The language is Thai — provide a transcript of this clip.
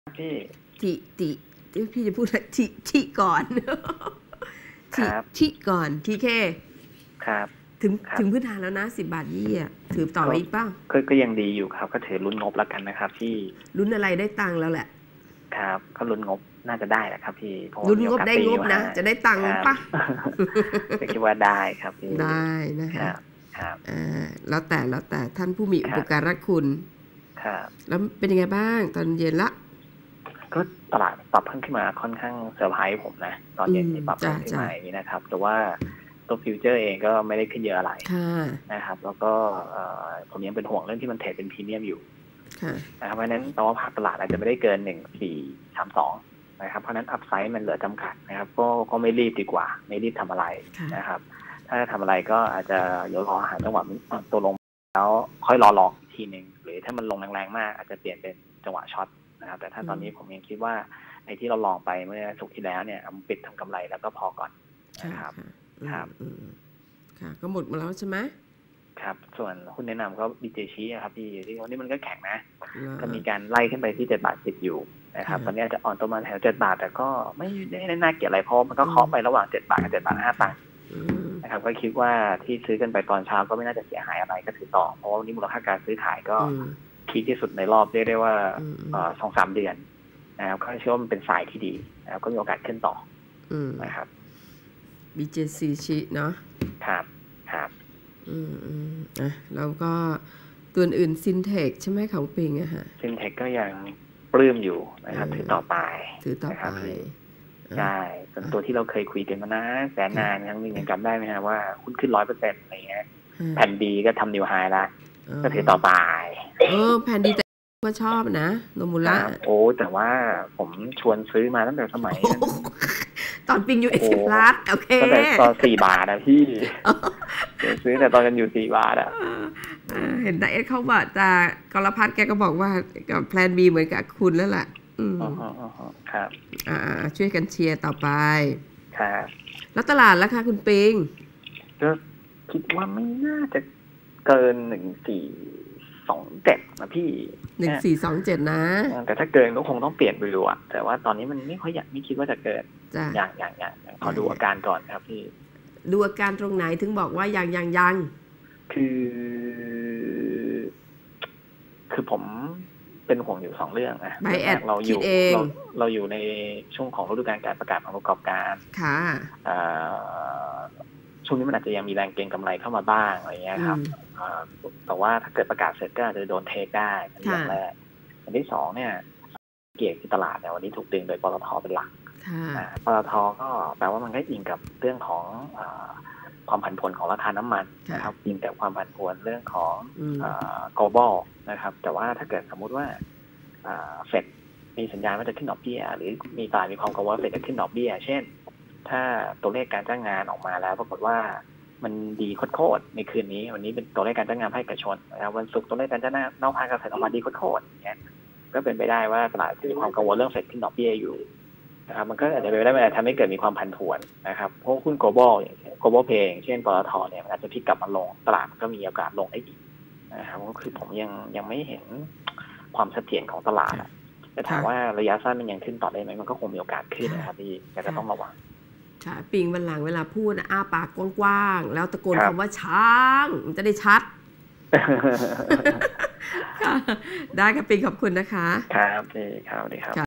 พี่พี่จะพูดทิก่อนทิก่อนทีเคครับถึงพื้นฐานแล้วนะ10 บาท20อ่ะถือต่อไปอีกเปล่าก็ยังดีอยู่ครับก็ถือลุ้นงบแล้วกันนะครับพี่ลุ้นอะไรได้ตังค์แล้วแหละครับก็ลุ้นงบน่าจะได้แหละครับพี่ลุ้นงบได้งบนะจะได้ตังค์ป่ะก็คิดว่าได้ครับพี่ได้นะคะครับแล้วแต่ท่านผู้มีอุปการะคุณครับแล้วเป็นยังไงบ้างตอนเย็นละก็ตลาดปรับเพิ่มขึ้นมาค่อนข้างเซอร์ไพรส์ผมนะตอนเย็นที่ปรับเพิ่มขึ้นมาอย่างนี้นะครับแต่ว่าตัวฟิวเจอร์เองก็ไม่ได้ขึ้นเยอะอะไรนะครับแล้วก็ผมยังเป็นห่วงเรื่องที่มันเทรดเป็นพรีเมียมอยู่นะครับเพราะนั้นตัวภาพตลาดอาจจะไม่ได้เกิน1432นะครับเพราะนั้นอัพไซด์มันเหลือจำกัดนะครับก็ไม่รีบดีกว่าไม่รีบทำอะไรนะครับถ้าทำอะไรก็อาจจะเดี๋ยวรอหาจังหวะตัวลงแล้วค่อยรอลองอีกทีนึงหรือถ้ามันลงแรงๆมากอาจจะเปลี่ยนเป็นจังหวะช็อตนะครับแต่ถ้าตอนนี้ผมยังคิดว่าไอ้ที่เราลองไปเมื่อศุกร์ที่แล้วเนี่ยปิดทำกำไรแล้วก็พอก่อนนะครับค่ะก็หมดมาแล้วใช่ไหมครับส่วนหุ้นแนะนำก็บีเจชีครับพี่ที่วันนี้มันก็แข็งนะก็มีการไล่ขึ้นไปที่7 บาท 10อยู่นะครับตอนนี้อาจจะอ่อนตัวมาแถว7 บาทแต่ก็ไม่ได้น่าเกลียดอะไรเพราะมันก็เคาะไประหว่าง7 บาทกับ7 บาท 5 ตังค์นะครับก็คิดว่าที่ซื้อกันไปตอนเช้าก็ไม่น่าจะเสียหายอะไรก็ถือต่อเพราะว่าวันนี้มูลค่าการซื้อขายก็พีคที่สุดในรอบเรียกได้ว่า2-3 เดือนนะครับก็เชื่อว่ามันเป็นสายที่ดีนะครับก็มีโอกาสขึ้นต่อนะครับ BJC เนาะครับแล้วก็ตัวอื่นซินเทคใช่ไหมของปิงอะฮะซินเทคก็ยังปลื้มอยู่นะครับถือต่อไปใช่ส่วนตัวที่เราเคยคุยกันมานะแสนนานครั้งนึงยังจำได้ไหมฮะว่าหุ้นขึ้น 100% อะไรเงี้ยแผ่นดีก็ทำนิวไฮละก็ถือต่อไปแผ่นดีแต่ก็ชอบนะโนมุระแต่ว่าผมชวนซื้อมาตั้งแต่สมัยตอนปิงอยู่10 ล้านโอเคตั้งแต่ตอน4 บาทนะพี่ซื้อแต่ตอนกันอยู่4 บาทเห็นไดเอสเข้ามาจากกรพัฒน์แกก็บอกว่ากับแพลน B เหมือนกับคุณแล้วแหละครับช่วยกันเชียร์ต่อไปครับแล้วตลาดแล้วค่ะคุณปิงก็คิดว่าไม่น่าจะเกิน1427นะพี่ 1427นะแต่ถ้าเกินก็คงต้องเปลี่ยนไปดูแต่ว่าตอนนี้มันไม่คิดว่าจะเกินอย่างขอดูอาการก่อนครับพี่ดูอาการตรงไหนถึงบอกว่ายังคือผมเป็นห่วงอยู่2 เรื่องนะเราอยู่ในช่วงของฤดูกาลการประกาศผลประกอบการค่ะช่วงนี้มันอาจจะยังมีแรงเก็งกำไรเข้ามาบ้างอะไรเงี้ยครับแต่ว่าถ้าเกิดประกาศเสร็จก็อาจจะโดนเทคได้เป็นอย่างแรกอันที่2เนี่ยเกี่ยวกับตลาดเนี่ยวันนี้ถูกดึงโดยปตทเป็นหลักปตทก็แปลว่ามันก็อิงกับเรื่องของความผันผวนของราคาน้ำมันนะครับอิงกับความผันผวนเรื่องของglobal นะครับแต่ว่าถ้าเกิดสมมุติว่าเฟดมีสัญญาณว่าจะขึ้นดอกเบี้ยหรือมีความกังวลว่าเฟดจะขึ้นดอกเบี้ยเช่นถ้าตัวเลขการจ้างงานออกมาแล้วปรากฏว่ามันดีโคตรในคืนนี้วันนี้เป็นตัวเลขการจ้างงานภาคเอกชนนะครับวันศุกร์ตัวเลขการจ้างงานนอกภาคการเกษตรออกมาดีโคตรอย่างเงี้ยก็เป็นไปได้ว่าตลาดมีความกังวลเรื่องเฟดขึ้นดอกเบี้ยอยู่นะครับมันก็อาจจะเป็นไปได้ทำให้เกิดมีความผันผวนนะครับเพราะหุ้น global pay เช่นปตทเนี่ยมันอาจจะพลิกกลับมาลงตลาดก็มีโอกาสลงได้อีกนะครับก็คือผมยังไม่เห็นความเสถียรของตลาดแต่ถามว่าระยะสั้นมันยังขึ้นต่อได้ไหมมันก็คงมีโอกาสขึ้นนะครับที่จะต้องระวังใช่ปิงวันหลังเวลาพูดอ้าปากกว้างๆแล้วตะโกนคำว่าช้างมันจะได้ชัดได้ครับปิงขอบคุณนะคะครับดีครับ